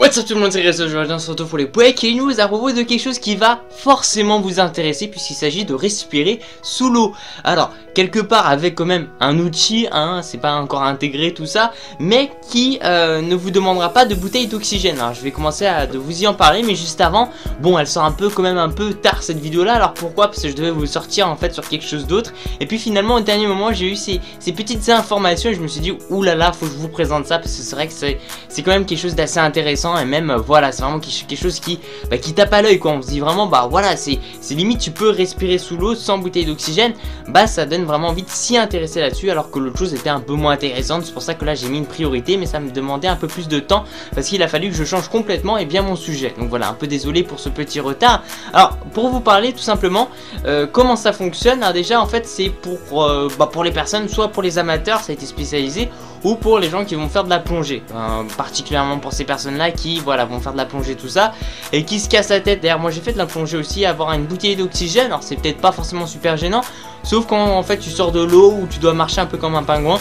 What's up tout le monde, c'est Grèce, aujourd'hui on se retrouve pour les breaking news à propos de quelque chose qui va forcément vous intéresser puisqu'il s'agit de respirer sous l'eau. Alors, quelque part avec quand même un outil, hein, c'est pas encore intégré tout ça, mais qui ne vous demandera pas de bouteille d'oxygène. Alors je vais commencer à vous y en parler, mais juste avant, bon elle sort quand même un peu tard cette vidéo là, alors pourquoi? Parce que je devais vous sortir en fait sur quelque chose d'autre, et puis finalement au dernier moment j'ai eu ces petites informations et je me suis dit oulala, faut que je vous présente ça parce que c'est vrai que c'est quand même quelque chose d'assez intéressant. Et même voilà, c'est vraiment quelque chose qui tape à l'œil quoi. On se dit vraiment bah voilà, c'est limite tu peux respirer sous l'eau sans bouteille d'oxygène. Bah ça donne vraiment envie de s'y intéresser là-dessus, alors que l'autre chose était un peu moins intéressante. C'est pour ça que là j'ai mis une priorité, mais ça me demandait un peu plus de temps parce qu'il a fallu que je change complètement et bien mon sujet. Donc voilà, un peu désolé pour ce petit retard. Alors pour vous parler tout simplement comment ça fonctionne. Alors déjà en fait c'est pour les personnes, soit pour les amateurs, ça a été spécialisé, ou pour les gens qui vont faire de la plongée, particulièrement pour ces personnes là qui voilà vont faire de la plongée tout ça et qui se cassent la tête. D'ailleurs moi j'ai fait de la plongée aussi, avoir une bouteille d'oxygène. Alors c'est peut-être pas forcément super gênant, sauf quand en fait tu sors de l'eau où tu dois marcher un peu comme un pingouin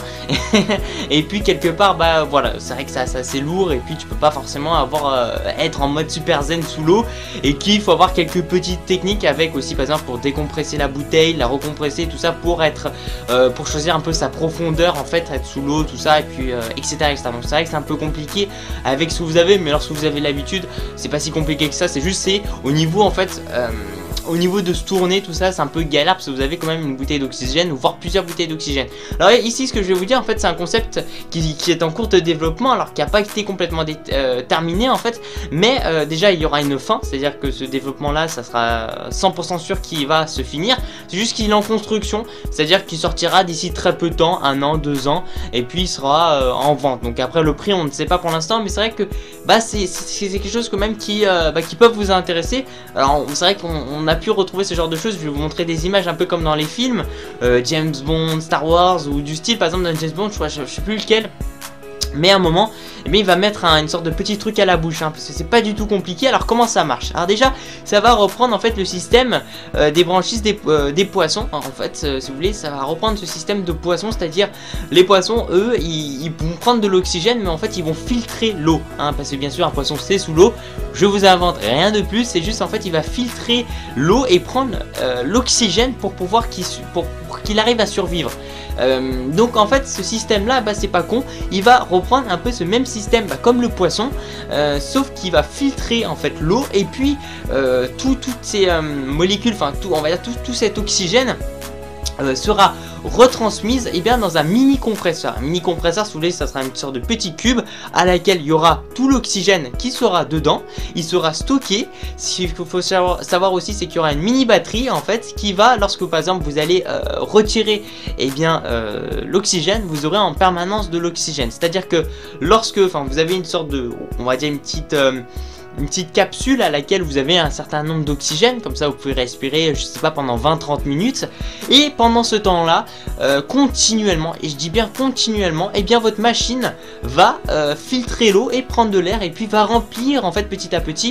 et puis quelque part bah voilà, c'est vrai que c'est assez lourd et puis tu peux pas forcément être en mode super zen sous l'eau, et qu'il faut avoir quelques petites techniques avec aussi, par exemple pour décompresser la bouteille, la recompresser tout ça pour choisir un peu sa profondeur en fait, être sous l'eau tout ça, et puis etc. Donc c'est vrai que c'est un peu compliqué avec ce que vous avez, mais lorsque vous avez l'habitude c'est pas si compliqué que ça. C'est juste au niveau en fait au niveau de se tourner tout ça, c'est un peu galère parce que vous avez quand même une bouteille d'oxygène ou voire plusieurs bouteilles d'oxygène. Alors ici ce que je vais vous dire en fait, c'est un concept qui est en cours de développement, alors qui n'a pas été complètement terminé en fait, mais déjà il y aura une fin, c'est à dire que ce développement là ça sera 100% sûr qu'il va se finir. C'est juste qu'il est en construction, c'est à dire qu'il sortira d'ici très peu de temps, 1 an, 2 ans, et puis il sera en vente. Donc après le prix on ne sait pas pour l'instant, mais c'est vrai que bah, c'est quelque chose quand même qui peuvent vous intéresser. Alors c'est vrai qu'on a pu retrouver ce genre de choses. Je vais vous montrer des images un peu comme dans les films James Bond, Star Wars, ou du style par exemple dans James Bond, je sais plus lequel, mais à un moment eh bien, il va mettre une sorte de petit truc à la bouche, hein, parce que c'est pas du tout compliqué. Alors comment ça marche? Alors déjà ça va reprendre en fait le système des branchies des poissons, hein, en fait si vous voulez, ça va reprendre ce système de poissons, c'est à dire les poissons eux ils vont prendre de l'oxygène, mais en fait ils vont filtrer l'eau, hein, parce que bien sûr un poisson c'est sous l'eau, je vous invente rien de plus, c'est juste en fait il va filtrer l'eau et prendre l'oxygène pour qu'il arrive à survivre. Donc en fait ce système là bah, c'est pas con, il va reprendre un peu ce même système comme le poisson, sauf qu'il va filtrer en fait l'eau, et puis toutes ces molécules, enfin on va dire tout cet oxygène sera retransmise dans un mini compresseur. Un mini compresseur, si vous voulez, ça sera une sorte de petit cube à laquelle il y aura tout l'oxygène qui sera dedans. Il sera stocké. Ce qu'il faut savoir aussi, c'est qu'il y aura une mini batterie en fait qui va, lorsque par exemple vous allez retirer l'oxygène, vous aurez en permanence de l'oxygène. C'est à dire que lorsque vous avez une sorte de, on va dire une petite capsule à laquelle vous avez un certain nombre d'oxygène, comme ça vous pouvez respirer je sais pas pendant 20-30 minutes, et pendant ce temps là continuellement, et je dis bien continuellement, et bien votre machine va filtrer l'eau et prendre de l'air, et puis va remplir en fait petit à petit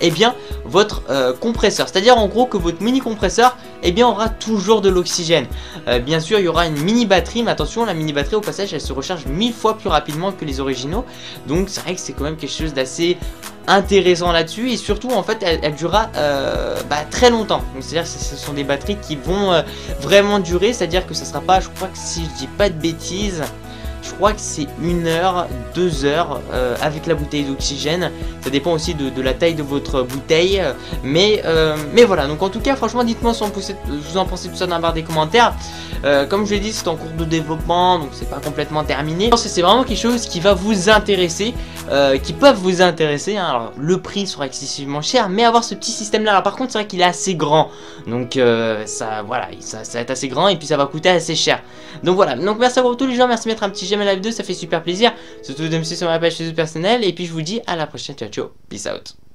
votre compresseur. C'est à dire en gros que votre mini compresseur aura toujours de l'oxygène. Bien sûr il y aura une mini batterie, mais attention, la mini batterie au passage elle se recharge 1000 fois plus rapidement que les originaux, donc c'est vrai que c'est quand même quelque chose d'assez intéressant là-dessus, et surtout en fait elle durera très longtemps. C'est à dire que ce sont des batteries qui vont vraiment durer, c'est à dire que ça sera pas, je crois que si je dis pas de bêtises, je crois que c'est 1 heure, 2 heures avec la bouteille d'oxygène. Ça dépend aussi de la taille de votre bouteille, mais voilà. Donc en tout cas franchement dites-moi ce que vous en pensez tout ça dans la barre des commentaires. Comme je l'ai dit, c'est en cours de développement, donc c'est pas complètement terminé. Je pense que c'est vraiment quelque chose qui va vous intéresser, qui peuvent vous intéresser, hein. Alors le prix sera excessivement cher, mais avoir ce petit système là, alors par contre c'est vrai qu'il est assez grand, donc ça va être assez grand, et puis ça va coûter assez cher. Donc voilà, donc merci à vous tous les gens, merci de mettre un petit j'aime à la vidéo, ça fait super plaisir, surtout de me suivre sur ma page Facebook personnelle, et puis je vous dis à la prochaine, ciao ciao, peace out.